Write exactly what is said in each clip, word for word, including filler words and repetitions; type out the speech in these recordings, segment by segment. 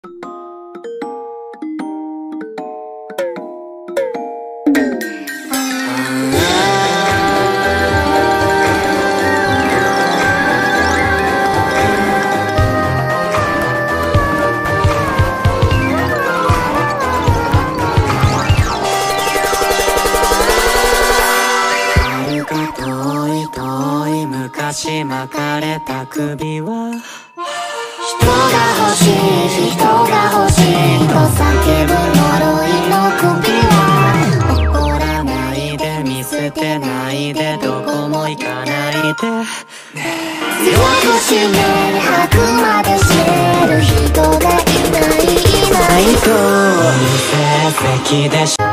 巻かれた首は人が欲しい人が欲しいと叫ぶ呪いの首は怒らないで見捨てないでどこも行かないで強く締め吐くまで締める人がいないいないと成績でしょ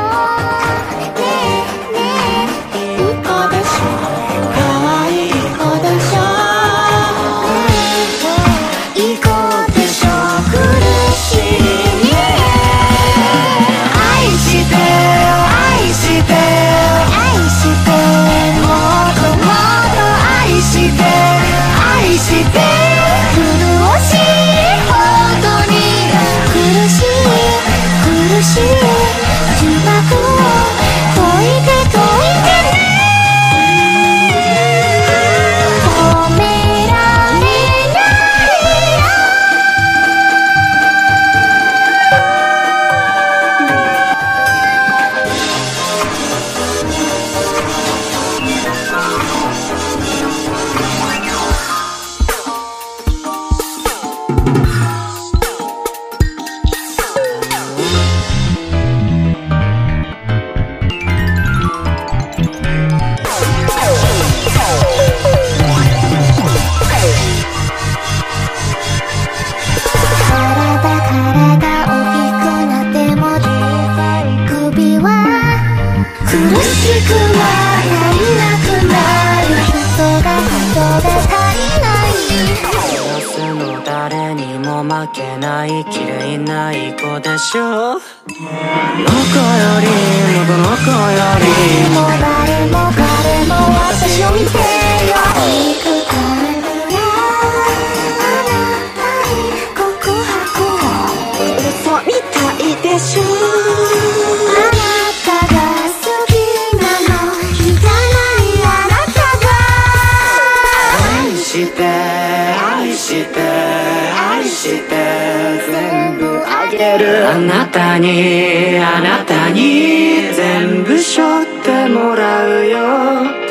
負けない綺麗ない子でしょどこよりもどの子よりも誰も彼も私を見てよ行くからあなたに告白を嘘みたいでしょあなたが好きなの聞かないあなたが愛して愛して愛して全部あげるあなたにあなたに全部背負ってもらうよ